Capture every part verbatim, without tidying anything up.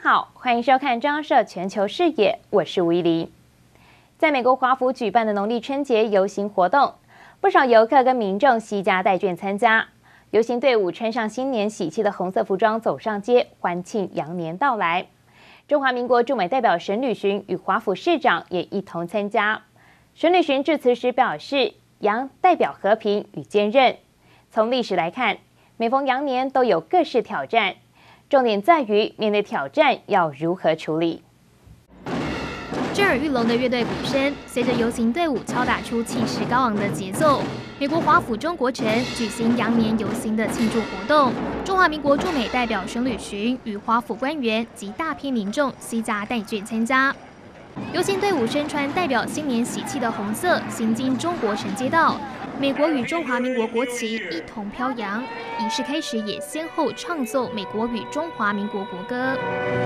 好，欢迎收看中央社全球视野，我是吴依黎。在美国华府举办的农历春节游行活动，不少游客跟民众携家带眷参加。游行队伍穿上新年喜气的红色服装，走上街，欢庆羊年到来。中华民国驻美代表沈履巡与华府市长也一同参加。沈履巡致辞时表示，羊代表和平与坚韧。从历史来看，每逢羊年都有各式挑战，重点在于面对挑战要如何处理。 震耳欲聋的乐队鼓声，随着游行队伍敲打出气势高昂的节奏。美国华府中国城举行羊年游行的庆祝活动，中华民国驻美代表沈履巡与华府官员及大批民众携家带眷参加。游行队伍身穿代表新年喜气的红色，行经中国城街道。美国与中华民国国旗一同飘扬，仪式开始也先后唱奏美国与中华民国国歌。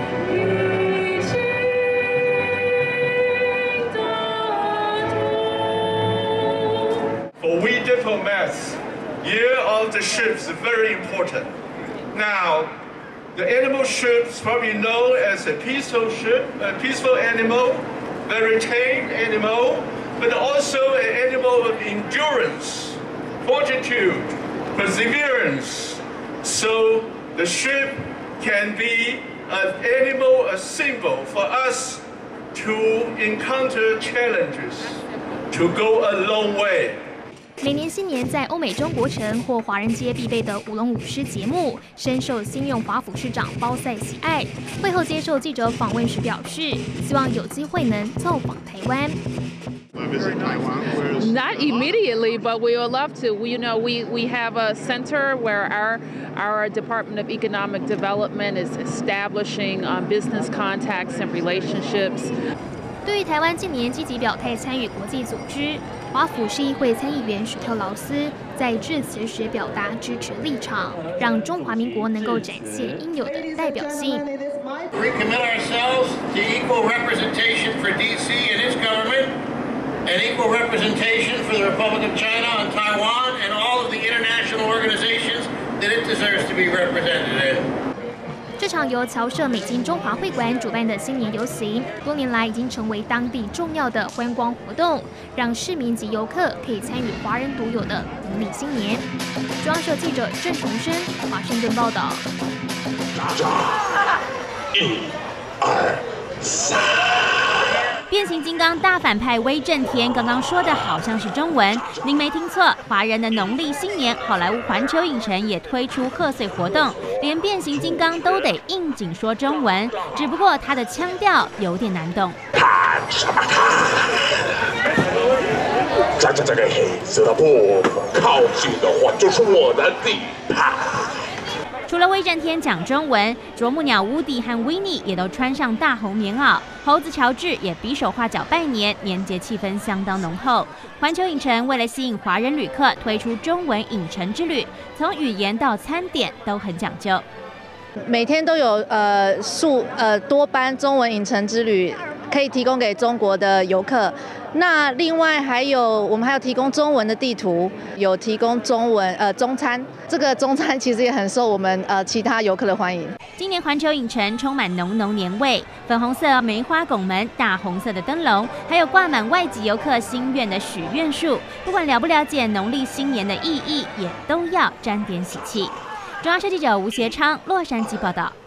For we diplomats, year of the ship is very important. Now, the animal ship is probably known as a peaceful ship, a peaceful animal, very tame animal. But also an animal of endurance, fortitude, perseverance. So the ship can be an animal, a symbol for us to encounter challenges, to go a long way. 每年新年在欧美中国城或华人街必备的舞龙舞狮节目，深受新任华府市长包赛喜爱。会后接受记者访问时表示，希望有机会能造访台湾。 Not immediately, but we would love to. We, you know, we, we have a center where our our Department of Economic Development is establishing um, business contacts and relationships. 对于台湾近年积极表态参与国际组织，华府市议会参议员史特劳斯在致辞时表达支持立场，让中华民国能够展现应有的代表性。 We commit ourselves to equal representation for D C and its government, and equal representation for the Republic of China and Taiwan and all of the international organizations that it deserves to be represented in. 这场由侨社美金中华会馆主办的新年游行，多年来已经成为当地重要的观光活动，让市民及游客可以参与华人独有的农历新年。中央社记者郑重生华盛顿报道。 一、二、三。 变形金刚大反派威震天刚刚说的好像是中文，您没听错，华人的农历新年，好莱坞环球影城也推出贺岁活动，连变形金刚都得应景说中文，只不过他的腔调有点难懂。 看什么看？站在这个黑色的布靠近的话，就是我的地盘。 除了威震天讲中文，啄木鸟乌迪和维尼也都穿上大红棉袄，猴子乔治也比手画脚拜年，年节气氛相当浓厚。环球影城为了吸引华人旅客，推出中文影城之旅，从语言到餐点都很讲究。 每天都有呃数呃多班中文影城之旅可以提供给中国的游客。那另外还有我们还有提供中文的地图，有提供中文呃中餐，这个中餐其实也很受我们呃其他游客的欢迎。 今年环球影城充满浓浓年味，粉红色梅花拱门、大红色的灯笼，还有挂满外籍游客心愿的许愿树。不管了不了解农历新年的意义，也都要沾点喜气。中央社记者吴学昌，洛杉矶报道。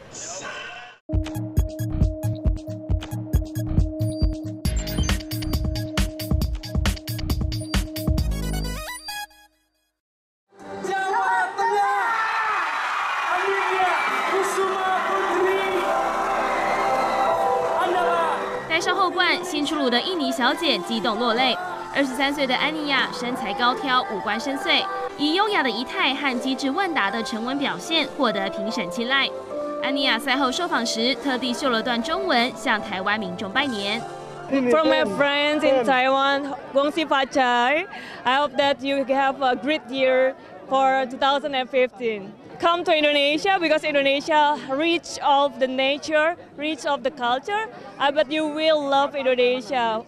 戴上后冠，新出炉的印尼小姐激动落泪。二十三岁的安妮亚身材高挑，五官深邃，以优雅的仪态和机智问答的沉稳表现获得评审青睐。安妮亚赛后受访时，特地秀了段中文，向台湾民众拜年。 From my friends in Taiwan, Gong Si Fa Chai, I hope that you have a great year for two thousand fifteen. Come to Indonesia because Indonesia rich of the nature, rich of the culture. I bet you will love Indonesia.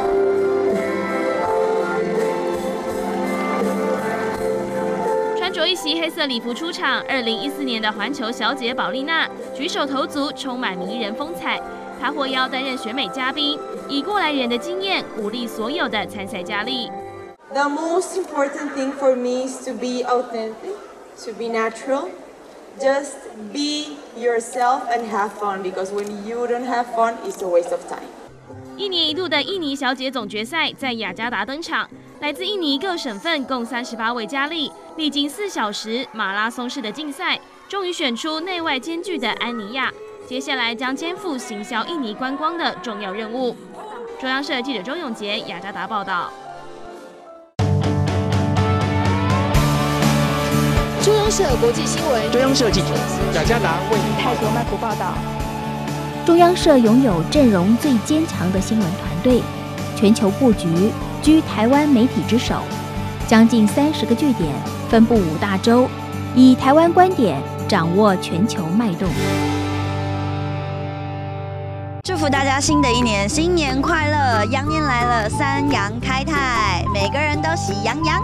穿着一袭黑色礼服出场，二零一四年的环球小姐宝丽娜举手投足充满迷人风采。她获邀担任选美嘉宾，以过来人的经验鼓励所有的参赛佳丽。 The most important thing for me is to be authentic, to be natural. Just be yourself and have fun, because when you don't have fun, it's a waste of time. 一年一度的印尼小姐总决赛在雅加达登场，来自印尼各省份共三十八位佳丽，历经四小时马拉松式的竞赛，终于选出内外兼具的安妮亚。接下来将肩负行销印尼观光的重要任务。中央社记者周永杰雅加达报道。 中央社国际新闻， 中央社记者雅加达为您泰国曼谷报道。 中央社拥有阵容最坚强的新闻团队，全球布局居台湾媒体之首，将近三十个据点，分布五大洲，以台湾观点掌握全球脉动。 祝福大家新的一年新年快乐，羊年来了，三羊开泰，每个人都喜洋洋。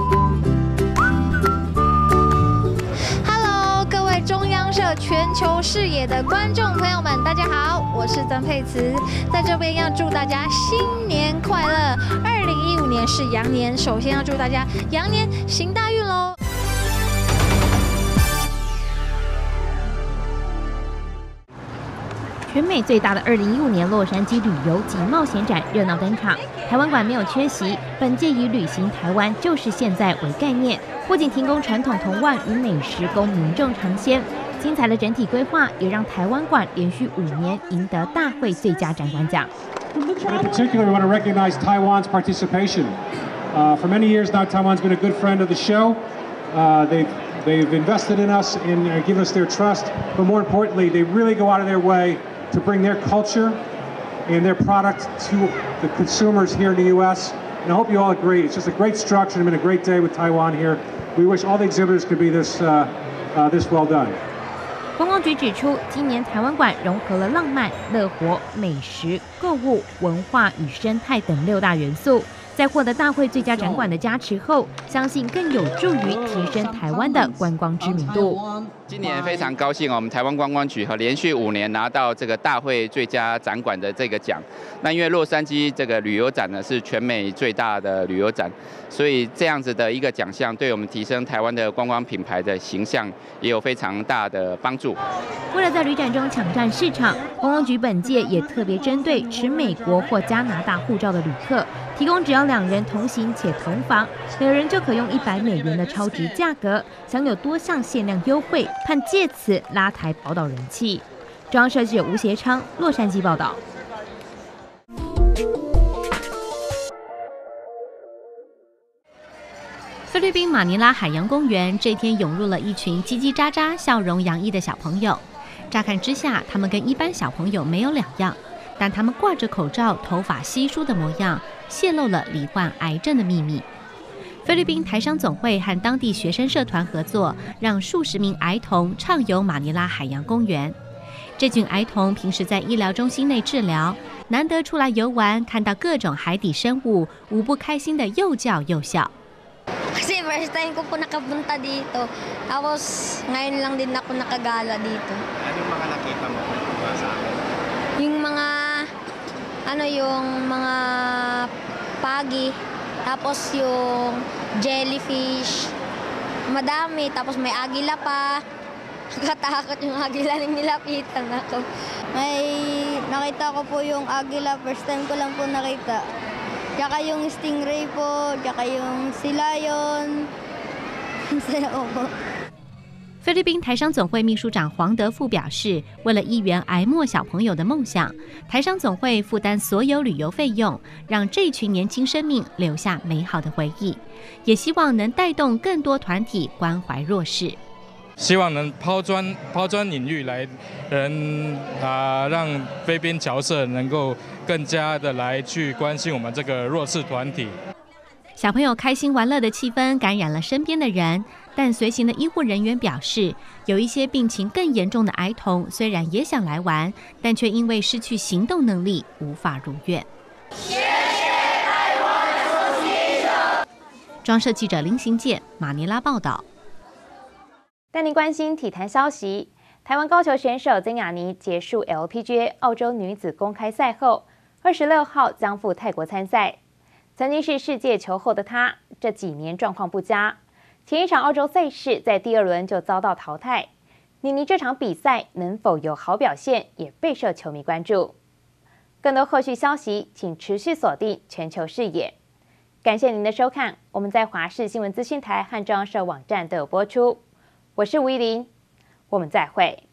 中央社全球视野的观众朋友们，大家好，我是曾沛慈，在这边要祝大家新年快乐。二零一五年是羊年，首先要祝大家羊年行大运喽。 全美最大的二零一五年洛杉矶旅游及冒险展热闹登场，台湾馆没有缺席。本届以旅行台湾就是现在为概念，不仅提供传统童玩与美食供民众尝鲜，精彩的整体规划也让台湾馆连续五年赢得大会最佳展馆奖。 In particular, we want to recognize Taiwan's participation. Uh, for many years now, Taiwan's been a good friend of the show. Uh, they've they've invested in us and uh, give us their trust, but more importantly, they really go out of their way to bring their culture and their product to the consumers here in the U S. And I hope you all agree, it's just a great structure. It's been a great day with Taiwan here. We wish all the exhibitors could be this, uh, uh, this well done. 观光局指出，今年台湾馆融合了浪漫、乐活、美食、购物、文化与生态等六大元素。在获得大会最佳展馆的加持后，相信更有助于提升台湾的观光知名度。 今年非常高兴，我们台湾观光局和连续五年拿到这个大会最佳展馆的这个奖。那因为洛杉矶这个旅游展呢是全美最大的旅游展，所以这样子的一个奖项，对我们提升台湾的观光品牌的形象也有非常大的帮助。 为了在旅展中抢占市场，观光局本届也特别针对持美国或加拿大护照的旅客，提供只要两人同行且同房，每人就可用一百美元的超值价格，享有多项限量优惠，盼借此拉抬宝岛人气。中央社记者吴协昌，洛杉矶报道。 菲律宾马尼拉海洋公园这天涌入了一群叽叽喳喳、笑容洋溢的小朋友。乍看之下，他们跟一般小朋友没有两样，但他们挂着口罩、头发稀疏的模样，泄露了罹患癌症的秘密。菲律宾台商总会和当地学生社团合作，让数十名孩童畅游马尼拉海洋公园。这群孩童平时在医疗中心内治疗，难得出来游玩，看到各种海底生物，无不开心的又叫又笑。 Kasi first time ko po nakapunta dito. Tapos ngayon lang din ako nakagala dito. Ano yung mga nakita mo sa akin? Yung mga ano yung mga pagi, tapos yung jellyfish. Madami, tapos may agila pa. Nakatakot yung agila nang nilapitan ako. May nakita ko po yung agila, first time ko lang po nakita. Tsaka yung stingray po, tsaka yung silayon. Saya po. 菲律宾台商总会秘书长黄德富表示，为了一圆癌末小朋友的梦想，台商总会负担所有旅游费用，让这群年轻生命留下美好的回忆，也希望能带动更多团体关怀弱势。 希望能抛砖抛砖引玉来，人啊，让菲律宾侨社能够更加的来去关心我们这个弱势团体。 小朋友开心玩乐的气氛感染了身边的人，但随行的医护人员表示，有一些病情更严重的孩童虽然也想来玩，但却因为失去行动能力无法如愿。谢谢台湾中央社记者林行健马尼拉报道。 带您关心体坛消息。台湾高球选手曾雅妮结束 L P G A 澳洲女子公开赛后，二十六号将赴泰国参赛。曾经是世界球后的她，这几年状况不佳。前一场澳洲赛事在第二轮就遭到淘汰。妮妮这场比赛能否有好表现，也备受球迷关注。更多后续消息，请持续锁定全球视野。感谢您的收看，我们在华视新闻资讯台和中央社网站都有播出。我是吴依林，我们再会。